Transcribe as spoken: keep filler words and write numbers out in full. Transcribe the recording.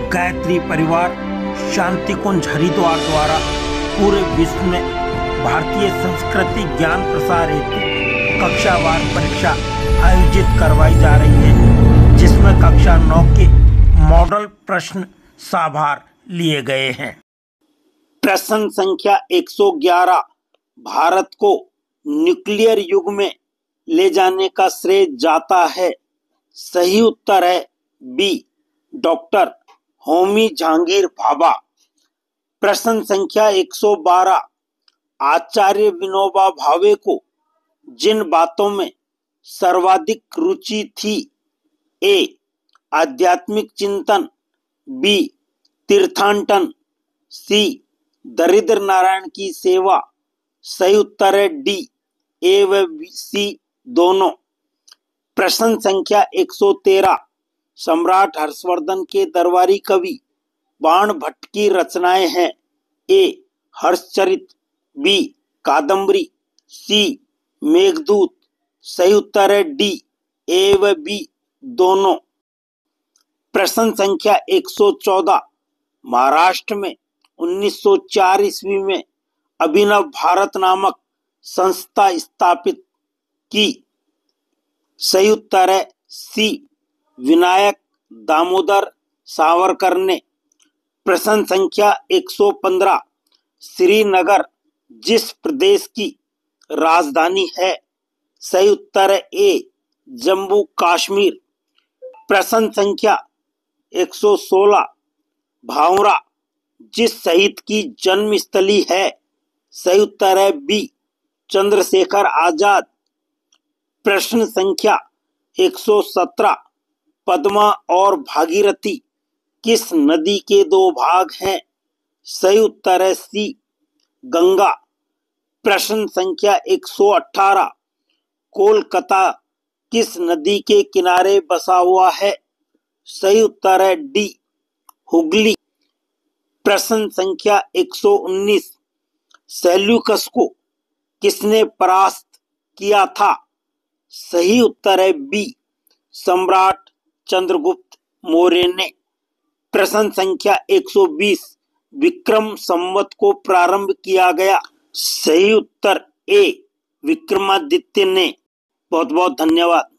गायत्री परिवार शांति कुंज हरिद्वार द्वारा पूरे विश्व में भारतीय संस्कृति ज्ञान प्रसार हेतु कक्षावार परीक्षा आयोजित करवाई जा रही है, जिसमें कक्षा नौ के मॉडल प्रश्न साभार लिए गए हैं। प्रश्न संख्या एक सौ ग्यारह, भारत को न्यूक्लियर युग में ले जाने का श्रेय जाता है। सही उत्तर है बी, डॉक्टर होमी जहांगीर भाभा। प्रश्न संख्या एक सौ बारह, आचार्य विनोबा भावे को जिन बातों में सर्वाधिक रुचि थी, ए आध्यात्मिक चिंतन, बी तीर्थाटन, सी दरिद्र नारायण की सेवा। सही उत्तर है डी, ए व सी दोनों। प्रश्न संख्या एक सौ तेरह, सम्राट हर्षवर्धन के दरबारी कवि बाण भट्ट की रचनाएं हैं। A Harshacharita, B Kadambari, C Meghaduta. सही उत्तर है डी, ए व बी दोनों। प्रश्न संख्या एक सौ चौदह, महाराष्ट्र में उन्नीस सौ चार ईस्वी में अभिनव भारत नामक संस्था स्थापित की। सही उत्तर है सी, विनायक दामोदर सावरकर ने। प्रश्न संख्या एक सौ पंद्रह, श्रीनगर जिस प्रदेश की राजधानी है। सही उत्तर है ए, जम्मू कश्मीर। प्रश्न संख्या एक सौ सोलह, भावरा जिस शहीद की जन्मस्थली है। सही उत्तर है बी, चंद्रशेखर आजाद। प्रश्न संख्या एक सौ सत्रह, पद्मा और भागीरथी किस नदी के दो भाग हैं। सही उत्तर है सी, गंगा। प्रश्न संख्या एक सौ अठारह, कोलकाता किस नदी के किनारे बसा हुआ है। सही उत्तर है डी, हुगली। प्रश्न संख्या एक सौ उन्नीस, सेल्यूकस को किसने परास्त किया था। सही उत्तर है बी, सम्राट चंद्रगुप्त मौर्य ने। प्रश्न संख्या एक सौ बीस, विक्रम संवत को प्रारंभ किया गया। सही उत्तर ए, विक्रमादित्य ने। बहुत बहुत धन्यवाद।